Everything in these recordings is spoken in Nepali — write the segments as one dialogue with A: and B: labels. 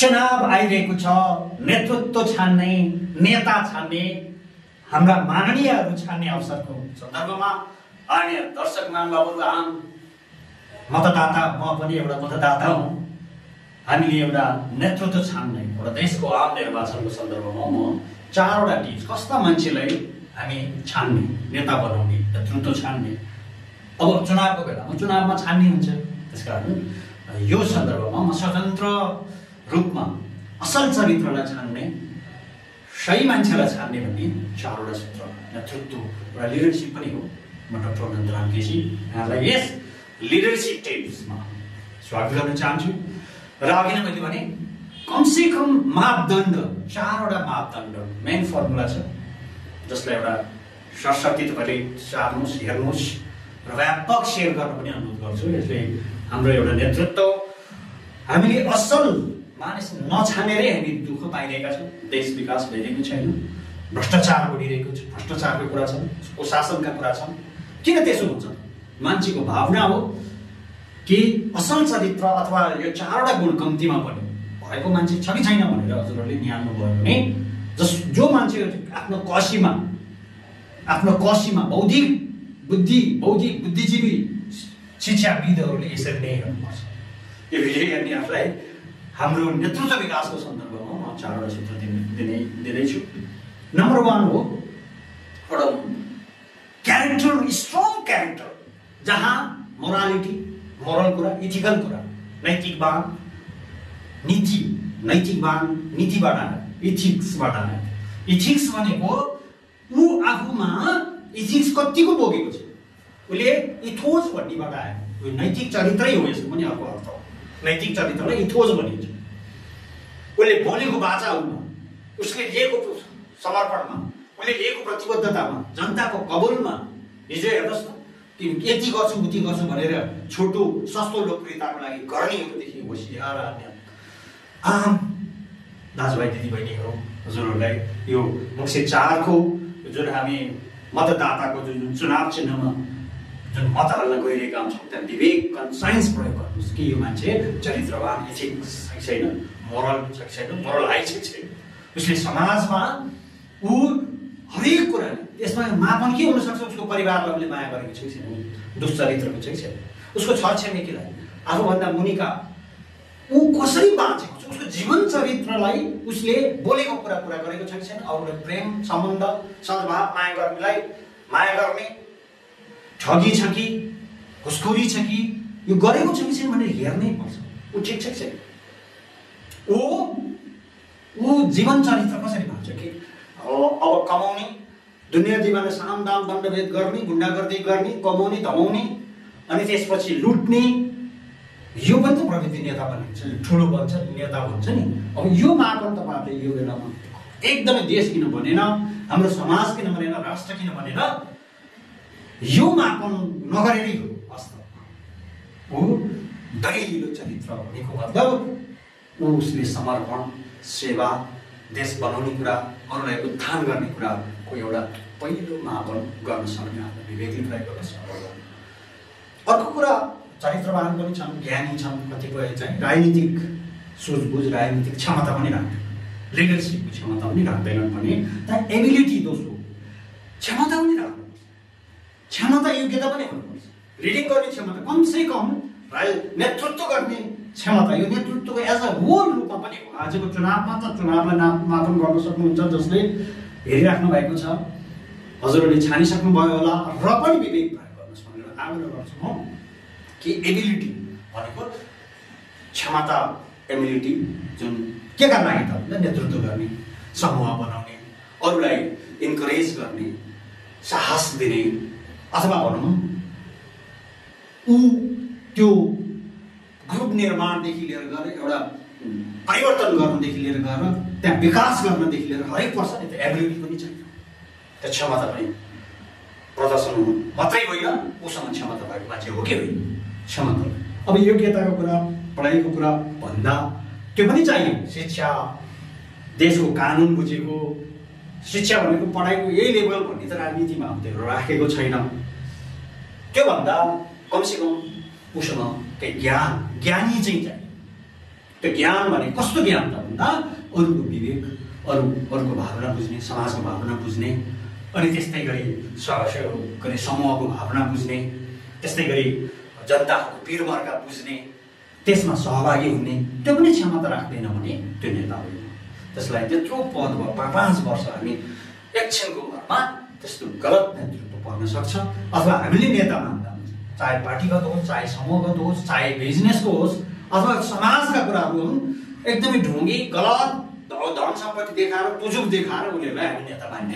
A: चुनाव आइरहेको छ, नेतृत्व छान्ने, नेता छान्ने, हाम्रा माननीयहरू छान्ने अवसरको सन्दर्भमा आदरणीय दर्शक महानुभावहरू, आम मतदाता, म पनि एउटा मतदाता हुँ। हामीले एउटा नेतृत्व छान्ने, एउटा देशको आम निर्वाचनको सन्दर्भमा म 4वटा टिप्स, कस्ता मान्छेलाई हामी छान्ने, नेता बनाउने, नेतृत्व छान्ने। अब चुनावको बेलामा चुनावमा छान्ने हुन्छ, त्यसकारण यो सन्दर्भमा म स्वतन्त्र रूपमा असल चरित्रलाई छान्ने, सही मान्छेलाई छान्ने भन्ने 4वटा सूत्र, नेतृत्व र लिडरसिप पनि हो। म डाक्टर अनन्त केसी यहाँलाई यस लिडरसिप टिप्समा स्वागत गर्न चाहन्छु। र अघि नै मैले भने कमसे कम मापदण्ड, 4वटा मापदण्ड मेन फर्मुला छ, जसलाई एउटा सरस्वती तपाईँले चार्नुहोस्, हेर्नुहोस् र व्यापक सेयर गर्न पनि अनुरोध गर्छु। यसले हाम्रो एउटा नेतृत्व, हामीले असल मानिस नछानेरै हामी दुःख पाइरहेका छौँ। देश विकास भइरहेको छैन, भ्रष्टाचार बढिरहेको छ, भ्रष्टाचारको कुरा छन्, कुशासनका कुरा छन्। किन त्यसो हुन्छ? मान्छेको भावना हो कि असल चरित्र अथवा यो 4वटा गुण कम्तीमा पनि भएको मान्छे छ कि छैन भनेर हजुरहरूले निहाल्नु भयो भने, जो मान्छे आफ्नो कसीमा बौद्धिक बुद्धिजीवी शिक्षाविदहरूले यसरी नै हेर्नुपर्छ। यो भिडियो हेर्नेहरूलाई हाम्रो नेतृत्व विकासको सन्दर्भमा म 4वटा सूत्र दिँदैछु। नम्बर 1 हो एउटा क्यारेक्टर, स्ट्रङ क्यारेक्टर, जहाँ मोरल कुरा, इथिकल कुरा, नैतिकवान, नीतिबाट आयो, इथिक्सबाट आयो। इथिक्स भनेको ऊ आफूमा इथिक्स कतिको बोकेको छ, उसले इथोस भन्नेबाट आयो। यो नैतिक चरित्रै हो, यसको पनि अर्को अर्थ हो। नैतिक चरित्रलाई इथोस भनिन्छ। उसले बोलेको वाचामा, उसले लिएको समर्पणमा, उसले लिएको प्रतिबद्धतामा, जनताको कबुलमा। हिजो हेर्नुहोस् न, यति गर्छु उति गर्छु भनेर छोटो सस्तो लोकप्रियताको लागि गर्नेहरूदेखि होसियार आम दाजुभाइ दिदीबहिनीहरू, हजुरहरूलाई यो मुख्य 4 जुन हामी मतदाताको जुन चुनाव चिन्हमा जुन मत हाल्न गइरहेका छौँ, त्यहाँ विवेक, कन्साइन्स प्रयोग गर्नुहोस् कि यो मान्छे चरित्रवान, इथिक्स छ कि छैन, मोरल छ कि छैन, मोरल हाइ छ कि छैन। उसले समाजमा हरेक कुराले, यसमा मापन के हुनसक्छ? उसको परिवारलाई उसले माया गरेको छ कि छैन, दुश्चरित्रको छ कि छैन, उसको छरछिमेकीलाई, आफूभन्दा मुनिका ऊ कसरी बाँचेको छ, उसको जीवन चरित्रलाई उसले बोलेको कुरा गरेको छ कि छैन, अरूलाई प्रेम सम्बन्ध, सद्भाव, माया गर्ने, ठगी छ कि, घुसखोरी छ कि, यो गरेको छ कि छैन भनेर हेर्नै पर्छ। ऊ ठिक छ कि छैन, ऊ जीवन चरित्र कसरी बाँच्छ कि अब कमाउने, दुनियाँ दिवाना साम दाम दण्डभेद गर्ने, गुण्डागर्दी गर्ने, कमाउने, धमाउने, अनि त्यसपछि लुट्ने, यो पनि त प्रवृत्ति नेता बनिन्छ, ठुलो बन्छ, नेता हुन्छ नि। अब यो मापन तपाईँहरूले यो बेलामा एकदमै देश किन बनेन, हाम्रो समाज किन बनेन, राष्ट्र किन बनेन, यो मापन नगरेरै हो। वास्तवमा ऊ दरिलो चरित्र भनेको मतलब उसले समर्पण, सेवा, देश बनाउने कुरा, अरूलाई उत्थान गर्ने कुराको एउटा पहिलो मापन गर्न सक्ने विवेकले प्रयोग गर्न सक्छ। अर्को कुरा, चरित्रवान पनि छन्, ज्ञानी छन्, कतिपय चाहिँ राजनीतिक सुझबुझ, राजनीतिक क्षमता पनि राख्दैन, लिडरसिपको क्षमता पनि राख्दैनन् भने त्यहाँ एबिलिटी, दोस्रो क्षमता पनि राख्नुपर्छ, क्षमता, योग्यता पनि हुनुपर्छ। लिडिङ गर्ने क्षमता, कमसे कम नेतृत्व गर्ने क्षमता, यो नेतृत्वको एज अ होल रूपमा पनि हो। आजको चुनावमा त चुनावलाई मापन गर्न सक्नुहुन्छ, जसले हेरिराख्नु भएको छ, हजुरहरूले छानिसक्नुभयो होला, र पनि विवेक प्रयोग गर्नुहोस् भनेर आग्रह गर्छु म कि एबिलिटी भनेको क्षमता, एबिलिटी जुन के का लागि त नेतृत्व गर्ने, समूह बनाउने, अरूलाई इन्करेज गर्ने, साहस दिने, अथवा भनौँ त्यो ग्रुप निर्माणदेखि लिएर गएर एउटा परिवर्तन गर्नदेखि लिएर गएर त्यहाँ विकास गर्नदेखि लिएर हरेक वर्ष नि त्यो एबिलिटी पनि चाहियो, त्यो क्षमता पनि प्रदर्शन मात्रै होइन, उसँग क्षमता भएको मान्छे हो कि होइन, क्षमता। अब योग्यताको कुरा, पढाइको कुरा भन्दा त्यो पनि चाहियो। शिक्षा, देशको कानुन बुझेको, शिक्षा भनेको पढाइको यही लेभल भन्ने त राजनीतिमा हामीले राखेको छैन। त्योभन्दा कमसेकम उसँग केही ज्ञानी चाहिँ चाहियो। त्यो ज्ञान भने कस्तो ज्ञान त भन्दा अरूको विवेक, अरूको भावना बुझ्ने, समाजको भावना बुझ्ने, अनि त्यस्तै गरी समूहको भावना बुझ्ने, त्यस्तै गरी जनताको पीरमर्का बुझ्ने, त्यसमा सहभागी हुने, त्यो पनि क्षमता राख्दैन भने त्यो नेता होइन। त्यसलाई त्यत्रो पद भयो 5 वर्ष हामी एकछिनको भरमा त्यस्तो गलत नेतृत्व पर्न सक्छ। अथवा हामीले नेता मान्दा हुन्छ, चाहे पार्टीगत होस्, चाहे समूहगत होस्, चाहे बिजनेसको होस्, अथवा समाजका कुराहरू हुन्, एकदमै ढुङ्गी गलत धन सम्पत्ति देखाएर तुजुक देखाएर उनीहरूलाई हामी नेता मान्ने।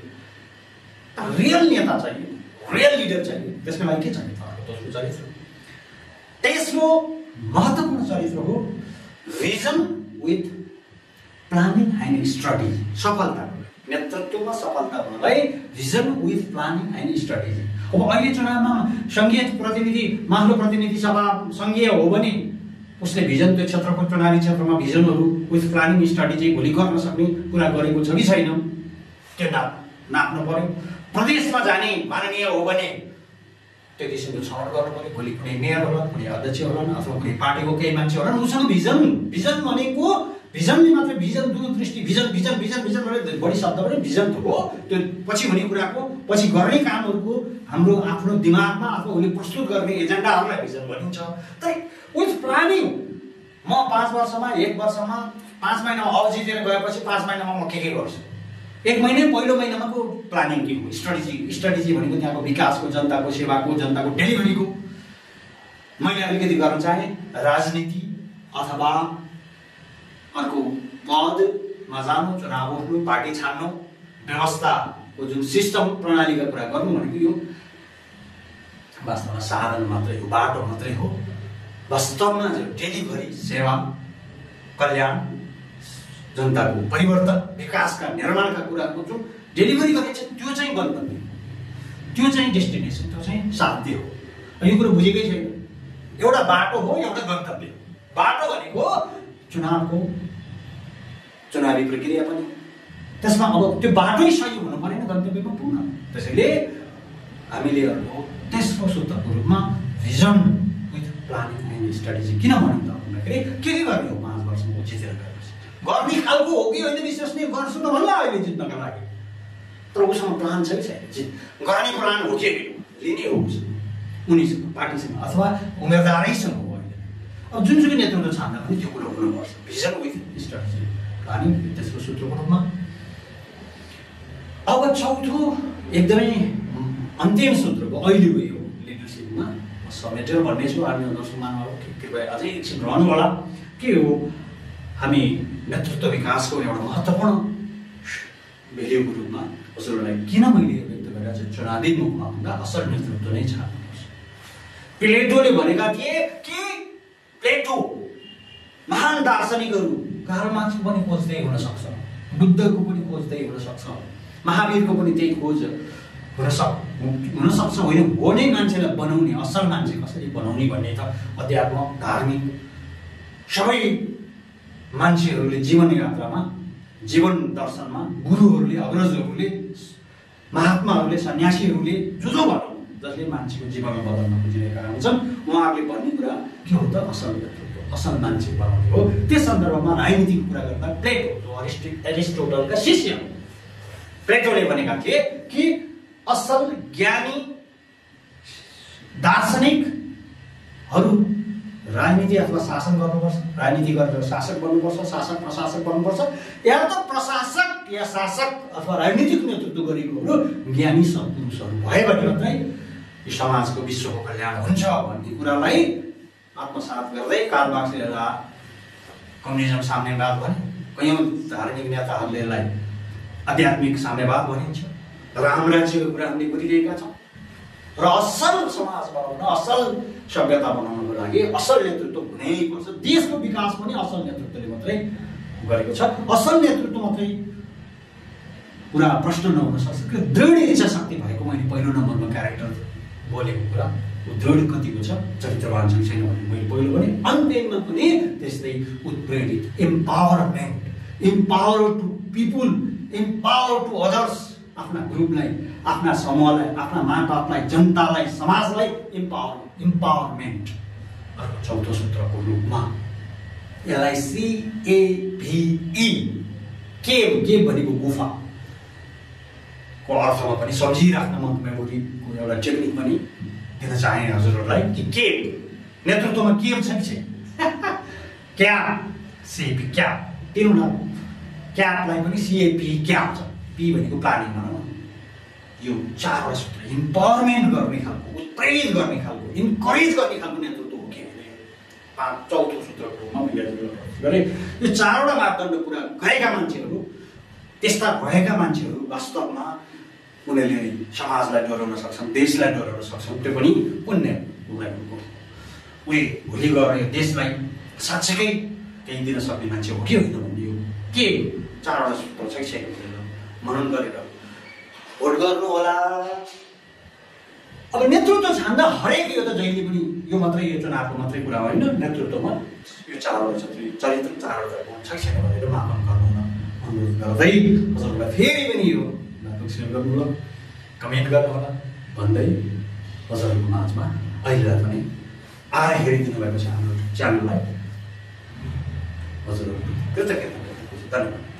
A: रियल नेता चाहिए, रियल लिडर चाहिए। त्यसको लागि के चाहिए? दोस्रो चरित्र, तेस्रो महत्त्वपूर्ण चरित्र हो vision with planning and strategy. सफलताको नेतृत्वमा सफलता हुनलाई vision with planning and strategy. अब अहिले चुनावमा सङ्घीय प्रतिनिधि, माथिल्लो प्रतिनिधि सभा सङ्घीय हो भने उसले भिजन, त्यो क्षेत्रको चुनावी क्षेत्रमा भिजनहरू विथ प्लानिङ स्ट्राटेजी भोलि गर्न सक्ने कुरा गरेको छ कि छैन, त्यो नाप्नु पर्यो। प्रदेशमा जाने माननीय हो भने त्यो किसिमको छनौट गर्नु पर्यो। भोलि कुनै मेयर होला, कुनै अध्यक्ष होला, अथवा कुनै पार्टीको केही मान्छे होला, उसँग भिजन भनेको भिजनले मात्रै, भिजन दूरदृष्टि, भिजन भिजन भिजन भिजन भनेर बढी शब्द पनि भिजन हो। त्यो पछि हुने कुराको, पछि गर्ने कामहरूको हाम्रो आफ्नो दिमागमा अथवा उसले प्रस्तुत गर्ने एजेन्डाहरूलाई भिजन भनिन्छ। तर विथ प्लानिङ, म 5 वर्षमा, 1 वर्षमा, 5 महिनामा अवधि दिएर गएपछि 5 महिनामा म के गर्छु, 1 महिना पहिलो महिनामा को प्लानिङ के हो, स्ट्राटेजी भनेको त्यहाँको विकासको, जनताको सेवाको, जनताको डेलिभरीको। मैले अलिकति गर्न चाहे राजनीति अथवा अर्को पदमा जानु, चुनाव उठ्नु, पार्टी छान्नु, व्यवस्थाको जुन सिस्टम प्रणालीका कुरा गर्नु भनेको यो वास्तवमा साधन मात्रै हो, बाटो मात्रै हो। वास्तवमा जो डेलिभरी, सेवा, कल्याण, जनताको परिवर्तन, विकासका, निर्माणका कुराको जुन डेलिभरी गरिन्छ त्यो चाहिँ गन्तव्य, त्यो चाहिँ डेस्टिनेसन, त्यो चाहिँ साध्य हो। यो कुरो बुझेकै छैन। एउटा बाटो हो, एउटा गन्तव्य हो। बाटो भनेको चुनावी प्रक्रिया पनि, त्यसमा अब त्यो बाटै सही हुनु परेन गन्तव्यमा पुग्न। त्यसैले हामीले तेस्रो सूत्रको रूपमा vision with planning and strategy किन भनिन्छ भन्दाखेरि के गर्ने हो 5 वर्षमा जितेर गएपछि, गर्ने खालको हो कि होइन विश्वसनीय गर्छु त भन्ला अहिले जित्नका लागि। तर उसँग प्लान छ कि छैन, गर्ने प्लान हो कि लिने हो उनीसँग, पार्टीसँग अथवा उम्मेदवारैसँग हो। अहिले अब जुनसुकै नेतृत्व छान्दा पनि त्यो कुरो हुनुपर्छ, भिजन विथ स्ट्राटेजी, प्लानिङ तेस्रो सूत्रको रूपमा। अब चौथो एकदमै अन्तिम सूत्रको अहिलेको यो लिडरसिपमा समेटेर भन्नेछु, आर्मी दर्शकमानहरू कृपया अझै एकछिन रहनु होला। के हो हामी नेतृत्व विकासको एउटा महत्त्वपूर्ण भेल्युको रूपमा हजुरहरूलाई किन मैले व्यक्त गरेर चाहिँ चुनावी मुखमा भन्दा असल नेतृत्व नै छान्नुपर्छ। प्लेटोले भनेका थिए कि प्लेटो महान दार्शनिकहरू, कार्ल मार्क्स पनि खोज्दै हुन सक्छ, बुद्धको पनि खोज्दै हुन सक्छ, महावीरको पनि त्यही खोज हुन सक्छ होइन, हो नै मान्छेलाई बनाउने, असल मान्छे कसरी बनाउने भन्ने त अध्यात्म, धार्मिक सबै मान्छेहरूले जीवन यात्रामा, जीवन दर्शनमा गुरुहरूले, अग्रजहरूले, महात्माहरूले, सन्यासीहरूले जो भनौँ जसले मान्छेको जीवनमा बदल्न खोजिरहेका हुन्छन्, उहाँहरूले भन्ने कुरा के हो त असल नेतृत्व, असल मान्छे बनाउने हो। त्यस सन्दर्भमा राजनीतिको कुरा गर्दा प्लेटो जो एरिस्टोटलका शिष्य हो, प्लेटोले भनेका थिए कि असल ज्ञानी दार्शनिकहरू राजनीति अथवा शासन गर्नुपर्छ, राजनीति गरेर शासक बन्नुपर्छ, शासक प्रशासक बन्नुपर्छ, या त प्रशासक या शासक अथवा राजनीतिक नेतृत्व गरेकोहरू ज्ञानी सत्पुरुषहरू भयो भने मात्रै यो समाजको, विश्वको कल्याण हुन्छ भन्ने कुरालाई आत्मसात गर्दै कार्ल मार्क्सले कम्युनिजम साम्यवाद भने, कयौँ धार्मिक नेताहरूले यसलाई आध्यात्मिक साम्यवाद भनिन्छ। रामराज्यको कुरा हामीले गरिरहेका छौँ र असल समाज बनाउन, असल सभ्यता बनाउनको लागि असल नेतृत्व हुनैपर्छ। देशको विकास पनि असल नेतृत्वले मात्रै गरेको छ। असल नेतृत्व मात्रै पुरा प्रश्न नहुन सक्छ कि दृढ इच्छा शक्ति भएको, मैले पहिलो नम्बरमा क्यारेक्टर बोलेको कुरा दृढ कतिको छ, चरित्रवान छ छैन भने मैले पहिलो भने, अन्त्यमा पनि त्यस्तै उत्प्रेरित, empowerment, empower to people, empower to others, आफ्ना ग्रुपलाई, आफ्ना समूहलाई, आफ्ना मातालाई, जनतालाई, समाजलाई इम्पावरमेन्ट चौथो सूत्रको रूपमा यसलाई CAVE केभ भनेको गुफा को अर्थमा पनि सम्झिराख्न म मेमोरीको एउटा टेक्निक पनि दिन चाहे हजुरहरूलाई कि केभ नेतृत्वमा केभ छ कि छैन क्याप CAP क्याप तिनीहरूलाई क्यापलाई पनि CAP क्याप छ पी भनेको प्लानिङ भनौँ यो चारवटा सूत्र इम्पावरमेन्ट गर्ने खालको उत्प्रेरित गर्ने खालको इन्करेज गर्ने खालको नेतृत्व हो के चौथो सूत्रको गरे यो चारवटा मापदण्ड पुरा गरेका मान्छेहरू त्यस्ता भएका मान्छेहरू वास्तवमा उनीहरूले समाजलाई डराउन सक्छन् देशलाई डराउन सक्छन् त्यो पनि पुण्य उनीहरूको उही भोलि गएर यो देशलाई साँच्चै केही दिन सक्ने मान्छे हो कि होइन भन्ने यो के चारवटा सूत्र छ कि छैन मनन गरेर भोट गर्नु होला अब नेतृत्व छान्दा हरेक यो त जहिले पनि यो मात्रै यो चुनावको मात्रै कुरा होइन नेतृत्वमा यो चारवटा चरित्र चारवटा छ कि छैन भनेर मापन गर्नु अनुरोध गर्दै हजुरहरूलाई फेरि पनि यो सेयर गर्नु होला कमेन्ट गर्नु होला भन्दै हजुरहरूको माझमा अहिलेलाई पनि आएर हेरिदिनु भएको छ हाम्रो च्यानललाई हजुरहरू कृतज्ञता धन्यवाद।